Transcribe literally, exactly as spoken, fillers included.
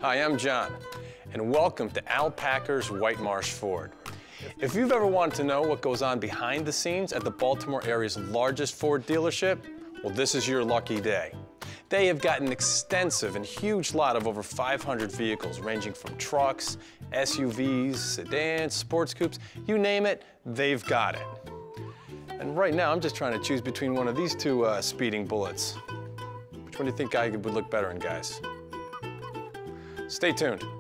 Hi, I'm John, and welcome to Al Packer's White Marsh Ford. If you've ever wanted to know what goes on behind the scenes at the Baltimore area's largest Ford dealership, well, this is your lucky day. They have got an extensive and huge lot of over five hundred vehicles, ranging from trucks, S U Vs, sedans, sports coupes, you name it, they've got it. And right now, I'm just trying to choose between one of these two uh, speeding bullets. Which one do you think I would look better in, guys? Stay tuned.